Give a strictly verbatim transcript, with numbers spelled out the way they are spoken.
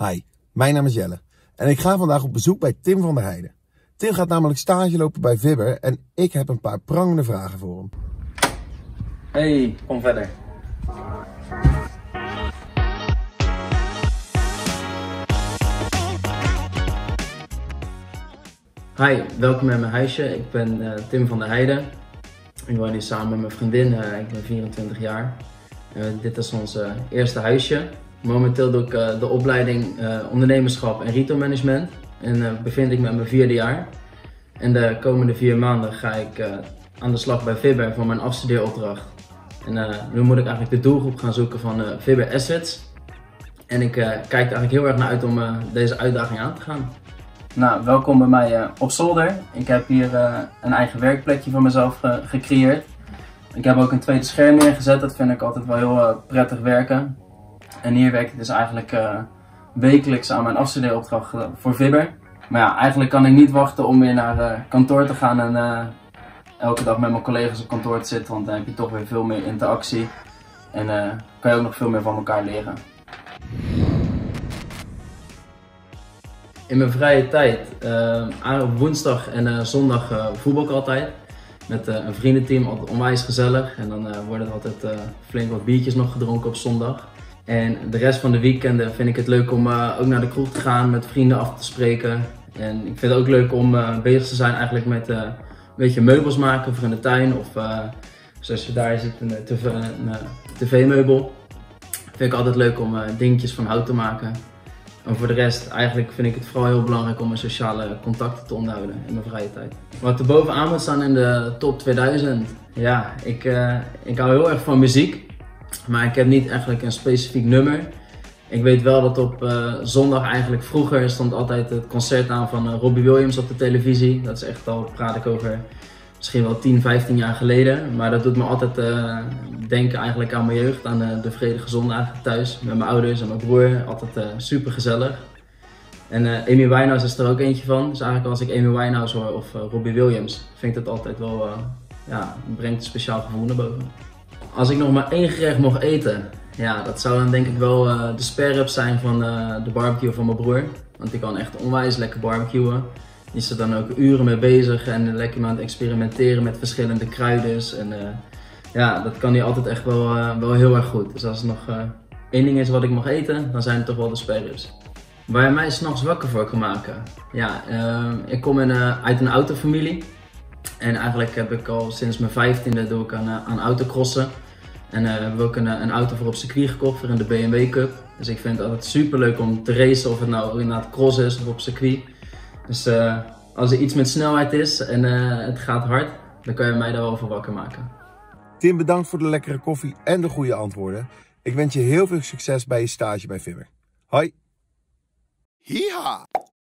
Hi, mijn naam is Jelle en ik ga vandaag op bezoek bij Tim van der Heijden. Tim gaat namelijk stage lopen bij Vibber en ik heb een paar prangende vragen voor hem. Hey, kom verder. Hi, welkom in mijn huisje. Ik ben uh, Tim van der Heijden. Ik woon hier samen met mijn vriendin. Uh, ik ben vierentwintig jaar. Uh, dit is ons uh, eerste huisje. Momenteel doe ik uh, de opleiding uh, ondernemerschap en retailmanagement. En uh, bevind ik me in mijn vierde jaar. En de komende vier maanden ga ik uh, aan de slag bij Vibber voor mijn afstudeeropdracht. En uh, nu moet ik eigenlijk de doelgroep gaan zoeken van uh, Vibber Assets. En ik uh, kijk er eigenlijk heel erg naar uit om uh, deze uitdaging aan te gaan. Nou, welkom bij mij uh, op zolder. Ik heb hier uh, een eigen werkplekje voor mezelf uh, gecreëerd. Ik heb ook een tweede scherm neergezet, dat vind ik altijd wel heel uh, prettig werken. En hier werk ik dus eigenlijk uh, wekelijks aan mijn afstudeeropdracht uh, voor Vibber. Maar ja, eigenlijk kan ik niet wachten om weer naar uh, kantoor te gaan en uh, elke dag met mijn collega's op kantoor te zitten. Want dan heb je toch weer veel meer interactie en uh, kan je ook nog veel meer van elkaar leren. In mijn vrije tijd, uh, op woensdag en uh, zondag uh, voetbal ik altijd. Met uh, een vriendenteam, altijd onwijs gezellig. En dan uh, worden er altijd uh, flink wat biertjes nog gedronken op zondag. En de rest van de weekenden vind ik het leuk om uh, ook naar de kroeg te gaan, met vrienden af te spreken. En ik vind het ook leuk om uh, bezig te zijn eigenlijk met uh, een beetje meubels maken voor in de tuin. Of uh, zoals je daar ziet, een tv-meubel. Vind ik altijd leuk om uh, dingetjes van hout te maken. En voor de rest, eigenlijk vind ik het vooral heel belangrijk om mijn sociale contacten te onderhouden in mijn vrije tijd. Wat er bovenaan moet staan in de top tweeduizend. Ja, ik, uh, ik hou heel erg van muziek. Maar ik heb niet eigenlijk een specifiek nummer. Ik weet wel dat op uh, zondag eigenlijk vroeger stond altijd het concert aan van uh, Robbie Williams op de televisie. Dat is echt al, praat ik over misschien wel tien, vijftien jaar geleden. Maar dat doet me altijd uh, denken eigenlijk aan mijn jeugd, aan uh, de vredige zondagen thuis met mijn ouders en mijn broer. Altijd uh, super gezellig. En uh, Amy Winehouse is er ook eentje van. Dus eigenlijk als ik Amy Winehouse hoor of uh, Robbie Williams, vind ik dat altijd wel, uh, ja, brengt een speciaal gevoel naar boven. Als ik nog maar één gerecht mocht eten, ja, dat zou dan denk ik wel uh, de spare-rib zijn van uh, de barbecue van mijn broer. Want die kan echt onwijs lekker barbecuen. Die is er dan ook uren mee bezig en lekker aan het experimenteren met verschillende kruiden. En uh, ja, dat kan hij altijd echt wel, uh, wel heel erg goed. Dus als er nog uh, één ding is wat ik mag eten, dan zijn het toch wel de spare-ribs. Waar je mij 's nachts wakker voor kan maken? Ja, uh, ik kom in, uh, uit een autofamilie. En eigenlijk heb ik al sinds mijn vijftiende doe ik aan, uh, aan autocrossen. En uh, hebben we ook een, een auto voor op circuit gekocht, voor in de B M W Cup. Dus ik vind het altijd super leuk om te racen, of het nou inderdaad cross is of op circuit. Dus uh, als er iets met snelheid is en uh, het gaat hard, dan kan je mij daar wel voor wakker maken. Tim, bedankt voor de lekkere koffie en de goede antwoorden. Ik wens je heel veel succes bij je stage bij Vibber. Hoi! Yeehaw!